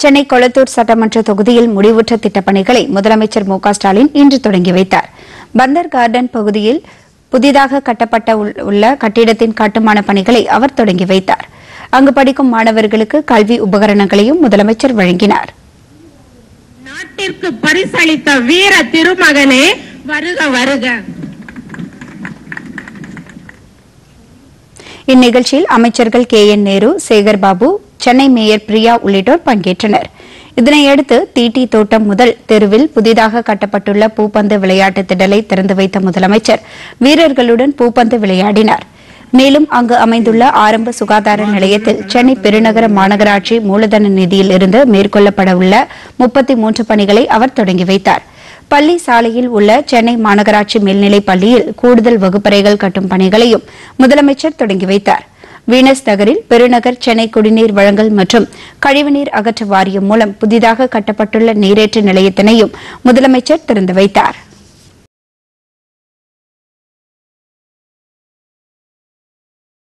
சென்னை கொளத்தூர் சட்டமன்ற தொகுதியில் முடிவுற்ற திட்டப்பணிகளை முதலமைச்சர் மு க ஸ்டாலின் இன்று தொடங்கி வைத்தார். பந்தர் கார்டன் பகுதியில் புதிதாக கட்டப்பட்ட உள்ள கட்டிடத்தின் கட்டுமான பணிகளை அவர் தொடங்கி வைத்தார். அங்கு படிக்கும் மாணவர்களுக்கு கல்வி உபகரணங்களையும் முதலமைச்சர் வழங்கினார். நாட்டிற்கு பரிசளித்த வீர திருமகனே வருக வருக. இந்நிகழ்ச்சியில் அமைச்சர்கள் KN நேரு, சேகர் பாபு, சென்னை மேயர் பிரியா உள்ளிட்டோர் பங்கேற்றனர். இதனையடுத்து தீட்டி தோட்டம் முதல் தெருவில் புதிதாக கட்டப்பட்டுள்ள பூப்பந்து விளையாட்டு திடலை திறந்து வைத்த முதலமைச்சர் வீரர்களுடன் பூப்பந்து விளையாடினார். மேலும் அங்கு அமைந்துள்ள ஆரம்ப சுகாதார நிலையத்தில் சென்னை பெருநகர மாநகராட்சி மூலதன நிதியில் இருந்து மேற்கொள்ளப்பட உள்ள 33 பணிகளை அவர் தொடங்கி வைத்தார். பள்ளி சாலையில் உள்ள சென்னை மாநகராட்சி மேல்நிலைப் பள்ளியில் கூடுதல் வகுப்பறைகள் கட்டும் பணிகளையும் முதலமைச்சர் தொடங்கி வைத்தார். வீனஸ் நகரில் பெருநகர் சென்னை குடிநீர் வழங்கல் மற்றும் கழிவுநீர் அகற்ற வாரியம் மூலம் புதிதாக கட்டப்பட்டுள்ள நீரேற்று நிலையத்தினையும் முதலமைச்சர் திறந்து வைத்தார்.